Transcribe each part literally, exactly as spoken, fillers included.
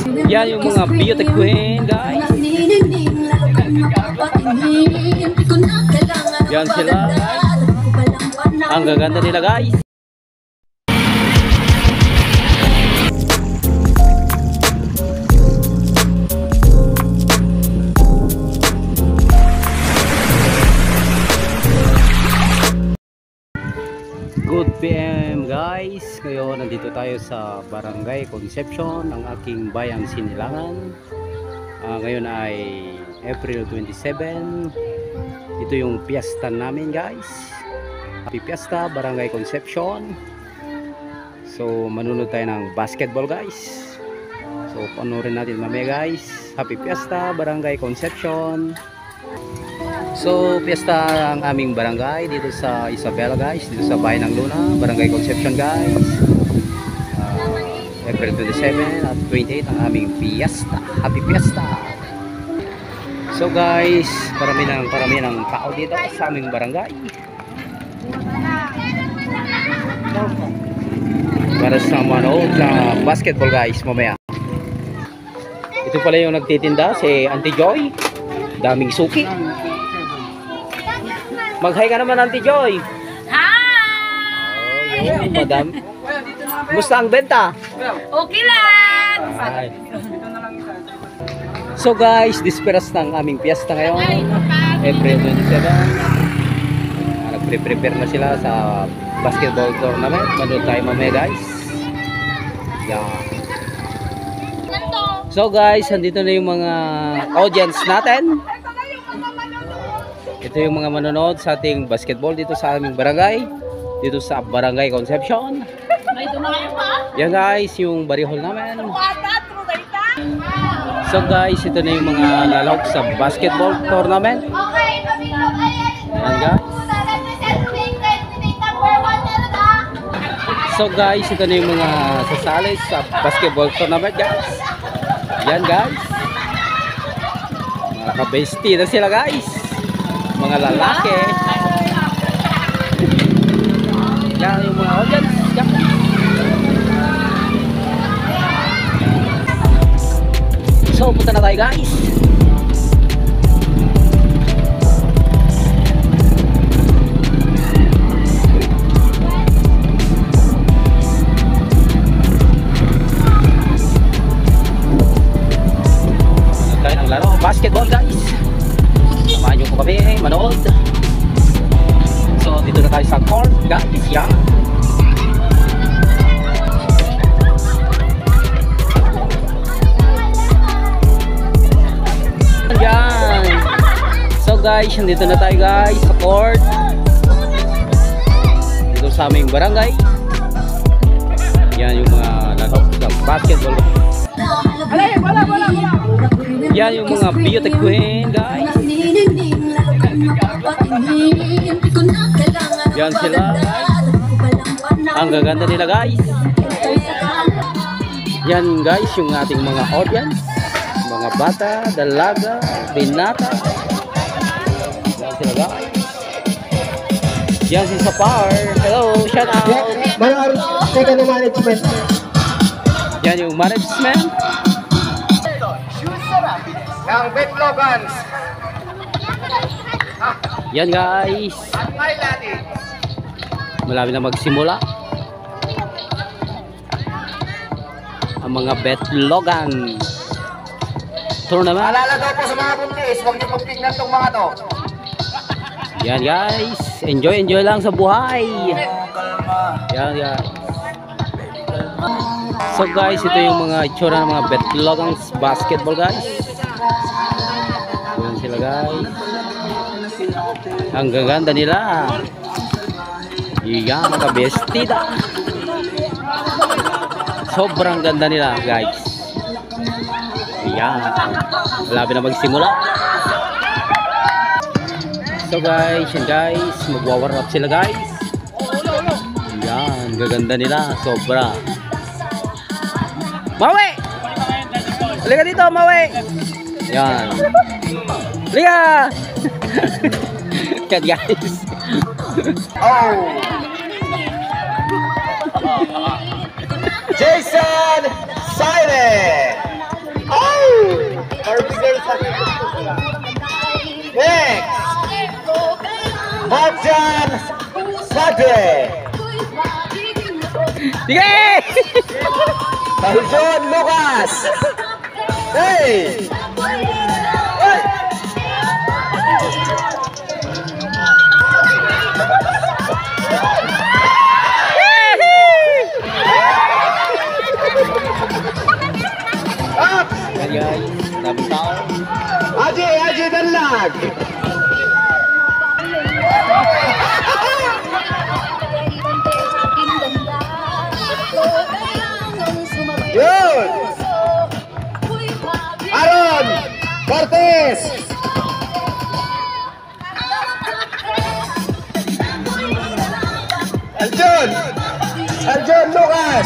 Yan yung mga beauty queen, guys. Yan sila, guys. Ang gaganda nila, guys. Good P M guys, ngayon nandito tayo sa Barangay Conception, ang aking bayang Sinilangan. uh, Ngayon ay April twenty-seven. Ito yung piyesta namin, guys. Happy Fiesta, Barangay Conception. So manunod tayo ng basketball, guys. So panoorin natin mamaya, guys. Happy Fiesta, Barangay Conception. So, piyesta ang aming barangay dito sa Isabela, guys, dito sa Bayan ng Luna, Barangay Conception, guys. uh, April twenty-seven at twenty-eight ang aming piyesta. Happy Fiesta. So guys, parami ng parami ng tao dito sa aming barangay para sa manood sa basketball, guys, mamaya. Ito pala yung nagtitinda, si Auntie Joy. Daming suki. Mag-hi ka naman, Auntie Joy. Hi! Oh, yun, madam. Musta ang benta? Okay lang! Ay. So guys, disperas ng aming piyesta ngayon, April twenty-seven. uh, Nagpre-prepare na sila sa basketball tournament. Manood tayo mamaya, guys. Yeah. So guys, andito na yung mga audience natin. Ito yung mga manonood sa ating basketball dito sa aming barangay, dito sa Barangay Conception. Yan, guys, yung barihol namin. So guys, ito na yung mga lalawak sa basketball tournament. Yan, guys. So guys, ito na yung mga sasali sa basketball tournament, guys. Yan, guys. Mga kabesti na sila, guys. Mga lalaki. Yan yung mga audience. Yan. So punta na tayo, guys. Tayo ng laro basketball, guys. Samahan nyo po kami manood. So dito na tayo sa court, guys. Yan. Yan. So guys, nandito na tayo, guys, sa court dito sa aming barangay. Yan yung mga laro sa basketball. Yan yung mga beauty queen, guys. Yan sila, guys. Ang gaganda nila, guys. Yan, guys, yung ating mga audience, mga bata, dalaga, binata. Yan sila, guys. Yan si Sapar. Hello, shout out. Maraming teka ng management. Yan yung management Ng Betlogans. Yan, guys. Malapit na magsimula ang mga Betlogan tournament. Alala daw po sa mga buntis, huwag niyo pagtignan tong mga to. Yan, guys. Enjoy, enjoy lang sa buhay. Yan, guys. So guys, ito yung mga itsura ng mga Betlogans basketball, guys. Yan sila, guys. Ang gaganda nila. Yan, nakabestida. Sobrang ganda nila, guys. Yan. Malapit na magsimula. So guys, yan, guys, magwa-war up sila, guys. Yan, gaganda nila, sobra. Maui! Halika dito, Maui! Yan. Halika! Yan, guys. Oh! Jason Siren! Arjan Sadre. Sige! Tahison Lucas. Hey! Hey! Up! Yan guys, daming tao. Aji, Aji Dalag. Yun! Aaron Cortez. Arjun! Arjun Lucas!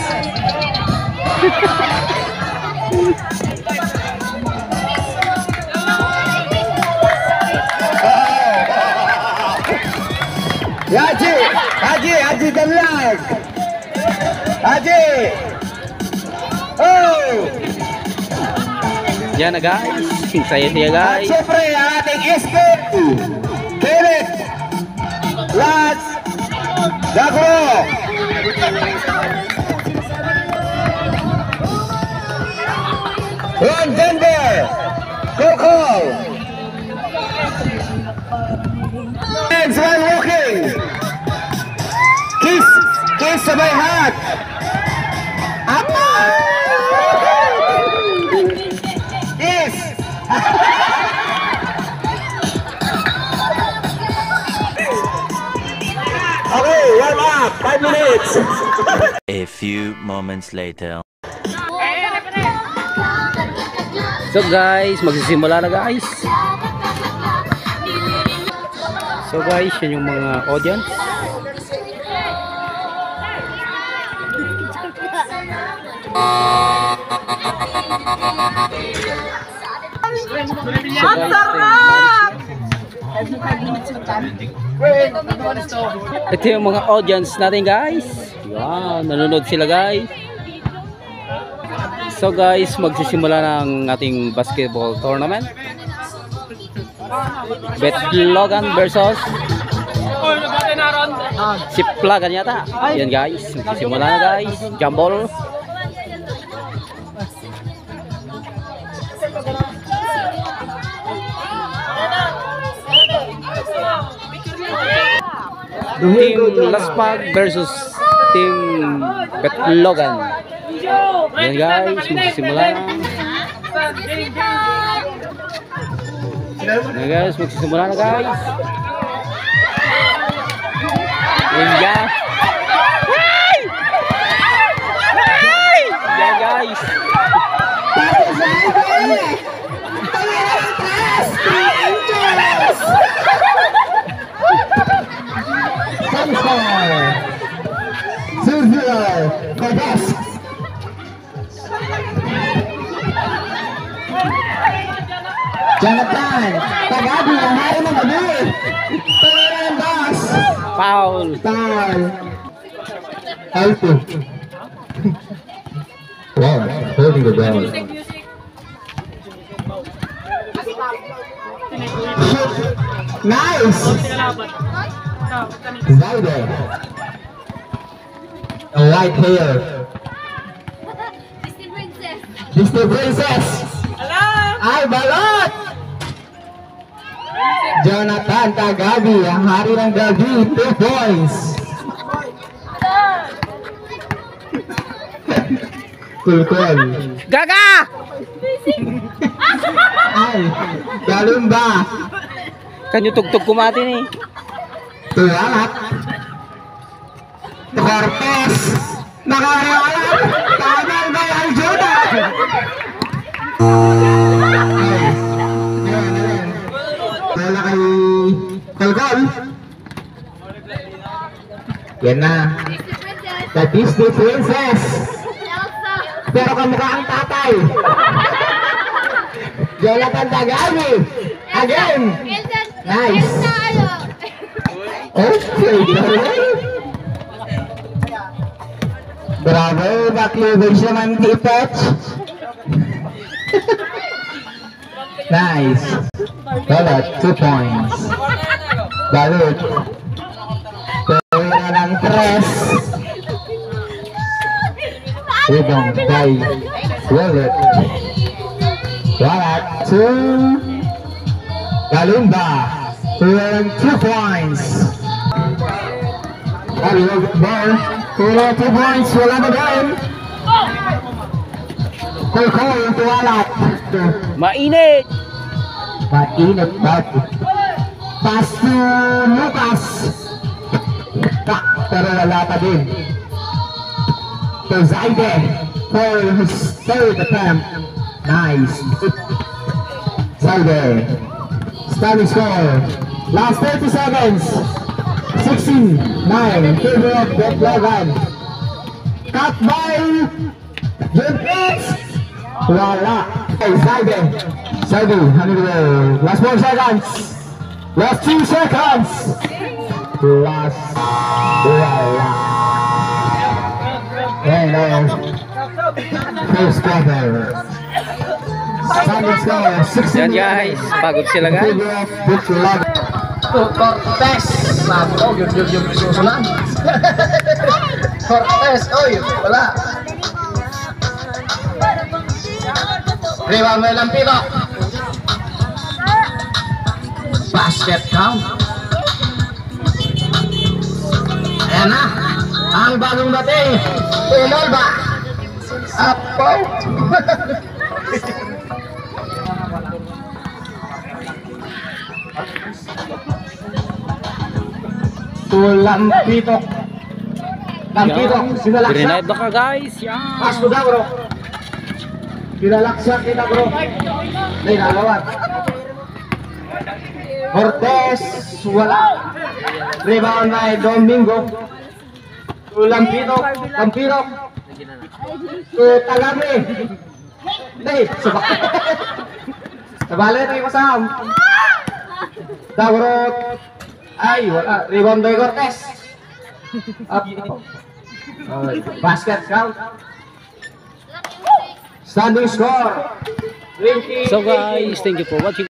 Haji! Haji! Haji Dalag! Haji! Oh! Yan na guys. Saya dia At guys. syempre, ang ating S K Philip Lats Dagro! Ron Denver! Coco! Hands while walking! Kiss! Kiss sabay hat! Apa! Kiss! Okay, warm up! Five minutes! A few moments later. So guys, magsisimula na guys. So guys, yan yung mga audience. So guys, ito yung mga audience natin guys. Yan, nanonood sila guys. So guys, magsisimula ng ating basketball tournament. Bet Logan versus si Plagan yata. Yan guys, magsisimula na guys. Jumble. Team Laspag versus Team Bet Logan. Yan guys, magsisimula na. Yan guys, magsisimula na guys. Yan guys. Yan guys. Jonathan, Tagabi, ang hari ng gabi. Pangalan ng boss. Foul. Foul. Alto. Wow, holding the ball. Nice. Zayde. A white hair. Disney Princess. Ay, balot! Jonathan Tagabi, ang hari ng gabi, two points. Kulkol. Gaga! Ay, Galumba. Kanyo tugtog kumati ni. Tulangat. Cortez. Nakarawalan. Tamal ba ang Juda? Wala kay Kalgol. Yan na. The Disney Princess. Pero kamukha ang tatay. Jonathan Tagabi. Again. Nice. Okay. Bravo. Baklubage naman di-touch. Nice. Balot, two points. Balot. rebound by Wallet. Wallet to Galumba. Two two points. Ariel ball. Two two points. Wala na din. Koy-koy to Wallet. Mainit! Mainit ba? Pass to Lucas. Tak, pero wala pa din. To Zaide for his third attempt. Nice. Zaide. Standing score. Last thirty seconds. sixteen nine. In favor of Brett Logan. Cut by Jim Pitts. Wala. Okay, Zaide. Zaide, hundred roll. Last four seconds. Last two seconds. Last. Wala. And uh, first quarter. Standing score, sixteen. Yan guys, pagod sila guys. Cortez. Oh, yun, yun, yun, susulan. Cortez, oy, wala. Rebound may Lampido. Basket count. Ayan na. Ang bagong dating. Umolba. Apo. Lampido. Lampido. Sinalaksa. Grenade na ka guys. Yan. Pas ko daw, bro. Sinalaksa kita, bro. May nagawat. Cortez. Wala. Rebound by Domingo. To Lampido. Lampido. To Tagami. Hindi. Sabak. Sabali tayo kasam. Dabrot. Ay, wala. Rebound by Cortez. Up. Oh, basket count. Standing score. So guys, thank you for watching.